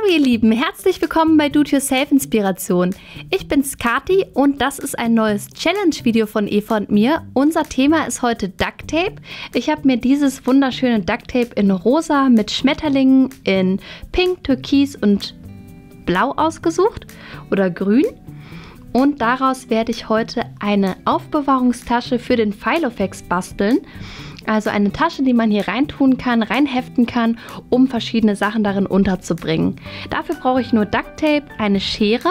Hallo ihr Lieben, herzlich willkommen bei Do-It-Yourself Inspiration. Ich bin's Kati und das ist ein neues Challenge-Video von Eva und mir. Unser Thema ist heute Duct Tape. Ich habe mir dieses wunderschöne Duct Tape in rosa mit Schmetterlingen in pink, türkis und blau ausgesucht oder grün. Und daraus werde ich heute eine Aufbewahrungstasche für den Filofax basteln. Also eine Tasche, die man hier reintun kann, reinheften kann, um verschiedene Sachen darin unterzubringen. Dafür brauche ich nur Duct Tape, eine Schere,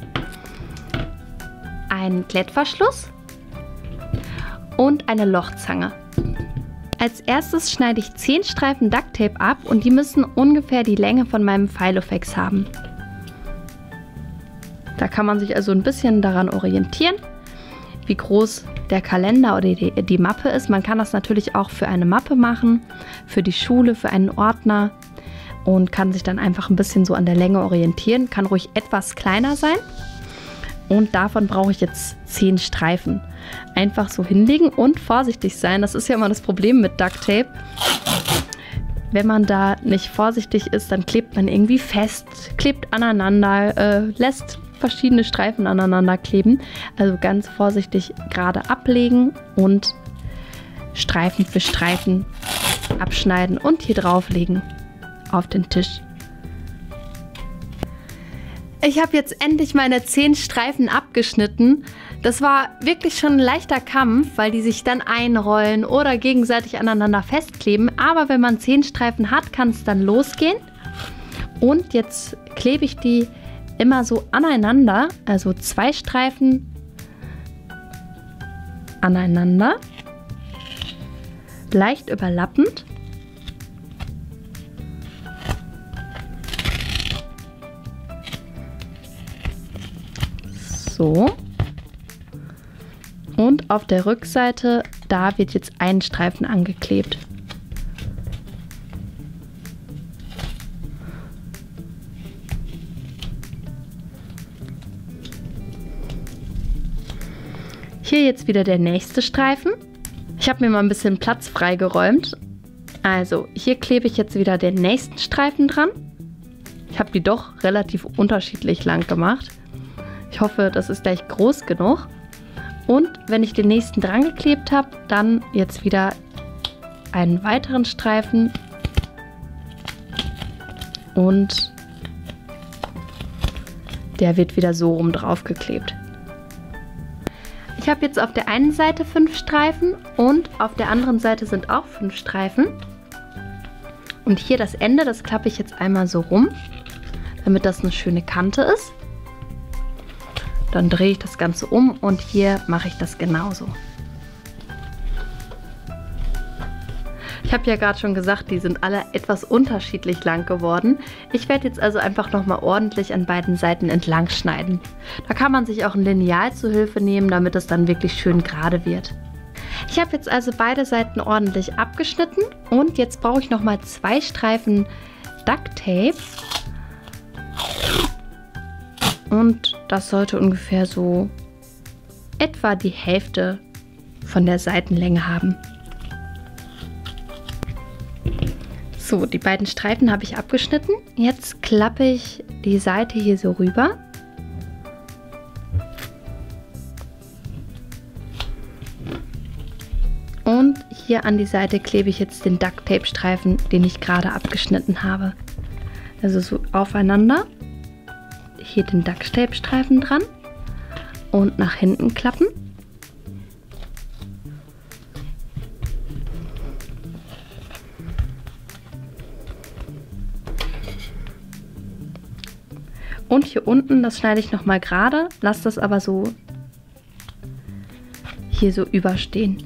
einen Klettverschluss und eine Lochzange. Als erstes schneide ich 10 Streifen Duct Tape ab und die müssen ungefähr die Länge von meinem Filofax haben. Da kann man sich also ein bisschen daran orientieren, wie groß der Kalender oder die Mappe ist. Man kann das natürlich auch für eine Mappe machen, für die Schule, für einen Ordner und kann sich dann einfach ein bisschen so an der Länge orientieren. Kann ruhig etwas kleiner sein und davon brauche ich jetzt 10 Streifen. Einfach so hinlegen und vorsichtig sein. Das ist ja immer das Problem mit Duct Tape. Wenn man da nicht vorsichtig ist, dann klebt man irgendwie fest, klebt aneinander, lässt verschiedene Streifen aneinander kleben. Also ganz vorsichtig gerade ablegen und Streifen für Streifen abschneiden und hier drauflegen auf den Tisch. Ich habe jetzt endlich meine 10 Streifen abgeschnitten. Das war wirklich schon ein leichter Kampf, weil die sich dann einrollen oder gegenseitig aneinander festkleben. Aber wenn man 10 Streifen hat, kann es dann losgehen. Und jetzt klebe ich die immer so aneinander, also 2 Streifen aneinander, leicht überlappend. So. Und auf der Rückseite, da wird jetzt ein Streifen angeklebt. Hier jetzt wieder der nächste Streifen. Ich habe mir mal ein bisschen Platz freigeräumt. Also hier klebe ich jetzt wieder den nächsten Streifen dran. Ich habe die doch relativ unterschiedlich lang gemacht. Ich hoffe, das ist gleich groß genug. Und wenn ich den nächsten dran geklebt habe, dann jetzt wieder einen weiteren Streifen. Und der wird wieder so rum drauf geklebt. Ich habe jetzt auf der einen Seite 5 Streifen und auf der anderen Seite sind auch 5 Streifen. Und hier das Ende, das klappe ich jetzt einmal so rum, damit das eine schöne Kante ist. Dann drehe ich das Ganze um und hier mache ich das genauso. Ich habe ja gerade schon gesagt, die sind alle etwas unterschiedlich lang geworden. Ich werde jetzt also einfach nochmal ordentlich an beiden Seiten entlang schneiden. Da kann man sich auch ein Lineal zur Hilfe nehmen, damit es dann wirklich schön gerade wird. Ich habe jetzt also beide Seiten ordentlich abgeschnitten und jetzt brauche ich nochmal 2 Streifen Duct Tape. Und das sollte ungefähr so etwa die Hälfte von der Seitenlänge haben. So, die beiden Streifen habe ich abgeschnitten. Jetzt klappe ich die Seite hier so rüber. Und hier an die Seite klebe ich jetzt den Duct Tape Streifen, den ich gerade abgeschnitten habe. Also so aufeinander. Hier den Duct Tape Streifen dran und nach hinten klappen. Und hier unten, das schneide ich nochmal gerade, lasse das aber so hier so überstehen.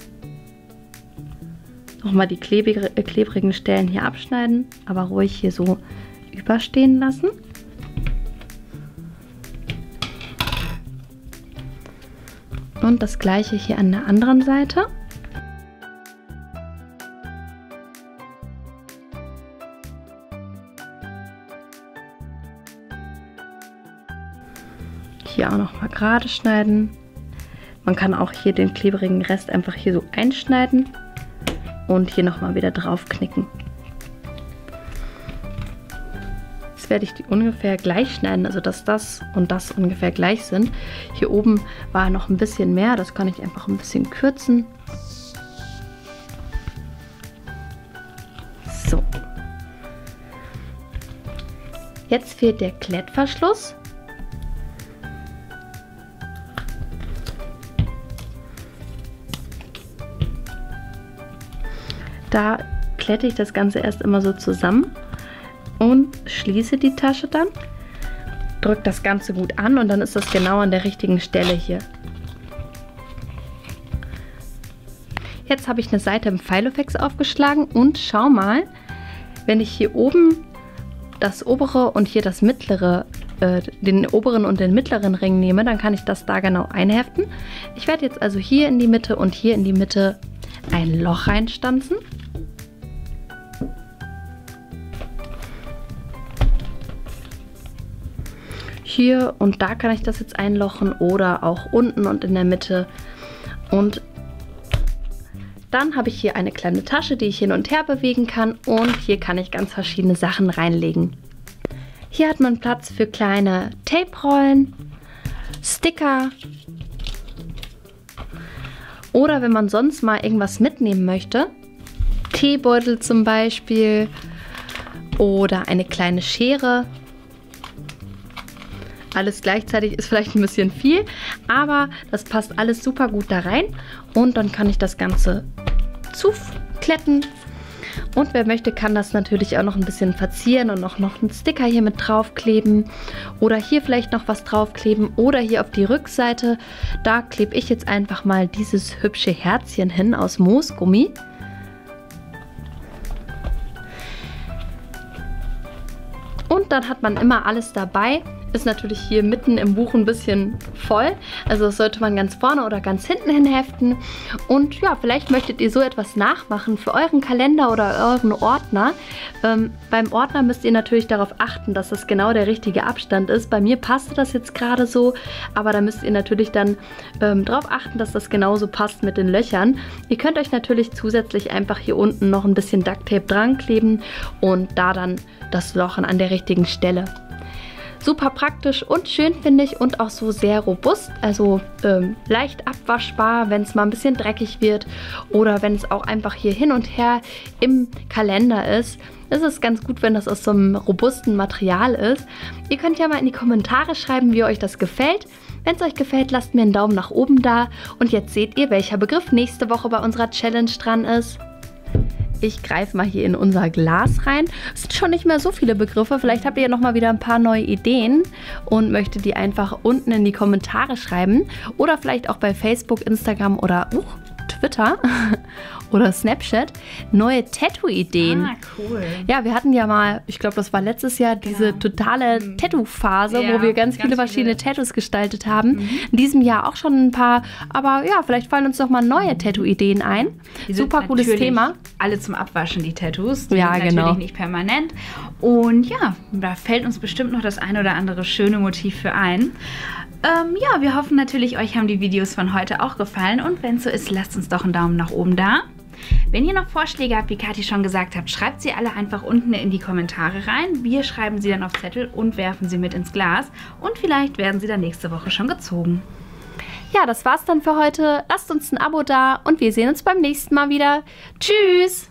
Nochmal die klebrigen Stellen hier abschneiden, aber ruhig hier so überstehen lassen. Und das gleiche hier an der anderen Seite. Hier auch nochmal gerade schneiden. Man kann auch hier den klebrigen Rest einfach hier so einschneiden und hier nochmal wieder drauf knicken. werde ich die ungefähr gleich schneiden, also dass das und das ungefähr gleich sind. Hier oben war noch ein bisschen mehr, das kann ich einfach ein bisschen kürzen. So. Jetzt fehlt der Klettverschluss. Da klette ich das Ganze erst immer so zusammen und schließe die Tasche dann. Drücke das Ganze gut an und dann ist das genau an der richtigen Stelle hier. Jetzt habe ich eine Seite im Filofax aufgeschlagen und schau mal, wenn ich hier oben das obere und hier das mittlere, den oberen und den mittleren Ring nehme, dann kann ich das da genau einheften. Ich werde jetzt also hier in die Mitte und hier in die Mitte ein Loch reinstanzen. Hier und da kann ich das jetzt einlochen oder auch unten und in der Mitte. Und dann habe ich hier eine kleine Tasche, die ich hin und her bewegen kann und hier kann ich ganz verschiedene Sachen reinlegen. Hier hat man Platz für kleine Tape-Rollen, Sticker oder wenn man sonst mal irgendwas mitnehmen möchte, Teebeutel zum Beispiel oder eine kleine Schere. Alles gleichzeitig ist vielleicht ein bisschen viel, aber das passt alles super gut da rein und dann kann ich das Ganze zukletten. Und wer möchte, kann das natürlich auch noch ein bisschen verzieren und noch einen Sticker hier mit draufkleben oder hier vielleicht noch was draufkleben oder hier auf die Rückseite. Da klebe ich jetzt einfach mal dieses hübsche Herzchen hin aus Moosgummi. Und dann hat man immer alles dabei. Ist natürlich hier mitten im Buch ein bisschen voll. Also das sollte man ganz vorne oder ganz hinten hin heften. Und ja, vielleicht möchtet ihr so etwas nachmachen für euren Kalender oder euren Ordner. Beim Ordner müsst ihr natürlich darauf achten, dass das genau der richtige Abstand ist. Bei mir passte das jetzt gerade so, aber da müsst ihr natürlich dann darauf achten, dass das genauso passt mit den Löchern. Ihr könnt euch natürlich zusätzlich einfach hier unten noch ein bisschen Ducktape dran kleben und da dann das Lochen an der richtigen Stelle. Super praktisch und schön, finde ich, und auch so sehr robust, also leicht abwaschbar, wenn es mal ein bisschen dreckig wird oder wenn es auch einfach hier hin und her im Kalender ist. Es ist ganz gut, wenn das aus so einem robusten Material ist. Ihr könnt ja mal in die Kommentare schreiben, wie euch das gefällt. Wenn es euch gefällt, lasst mir einen Daumen nach oben da. Und jetzt seht ihr, welcher Begriff nächste Woche bei unserer Challenge dran ist. Ich greife mal hier in unser Glas rein. Es sind schon nicht mehr so viele Begriffe. Vielleicht habt ihr ja noch mal wieder ein paar neue Ideen und möchtet die einfach unten in die Kommentare schreiben. Oder vielleicht auch bei Facebook, Instagram oder Twitter oder Snapchat neue Tattoo-Ideen. Ah, cool. Ja, wir hatten ja mal, ich glaube, das war letztes Jahr, diese totale Tattoo-Phase, wo wir ganz viele verschiedene Tattoos gestaltet haben. In diesem Jahr auch schon ein paar, aber ja, vielleicht fallen uns noch mal neue Tattoo-Ideen ein. Super cooles Thema. Alle zum Abwaschen, die Tattoos. Die ja, sind natürlich nicht permanent. Und ja, da fällt uns bestimmt noch das ein oder andere schöne Motiv für ein. Ja, wir hoffen natürlich, euch haben die Videos von heute auch gefallen. Und wenn es so ist, lasst uns doch einen Daumen nach oben da. Wenn ihr noch Vorschläge habt, wie Kathi schon gesagt hat, schreibt sie alle einfach unten in die Kommentare rein. Wir schreiben sie dann auf Zettel und werfen sie mit ins Glas. Und vielleicht werden sie dann nächste Woche schon gezogen. Ja, das war's dann für heute. Lasst uns ein Abo da und wir sehen uns beim nächsten Mal wieder. Tschüss!